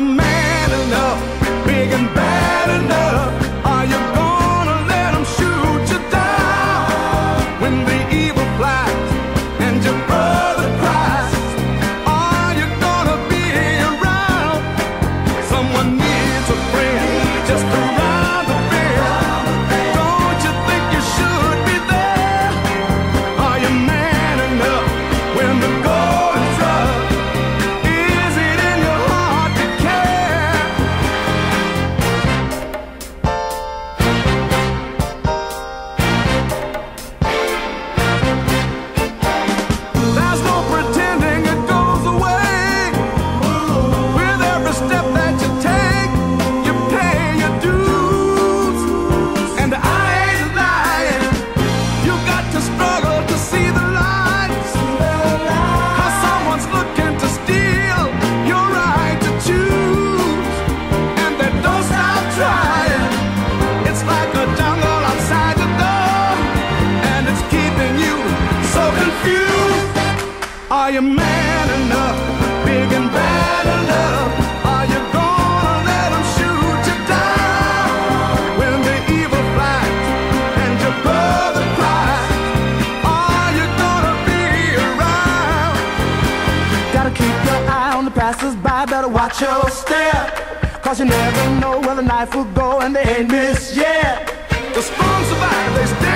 you man enough, big and bad enough? Are you gonna let them shoot you down when the evil flies and your brother cries? Are you gonna be around? Someone needs a friend just around the bend. Don't you think you should be there? Are you man enough when the going's rough? Is it in your heart to care? There's no pretending it goes away. With every step that you take, you pay your dues. And I ain't lying, you got to struggle to see the lights. Cause someone's looking to steal your right to choose. And they don't stop trying. It's like a jungle outside the door, and it's keeping you so confused. Are you man enough, big and bad enough? Are you gonna let them shoot you down when the evil flies and your brother cries? Are you gonna be around? Gotta keep your eye on the passers-by, better watch your step, cause you never know where the knife will go and they ain't missed yet. The strong survive, they stay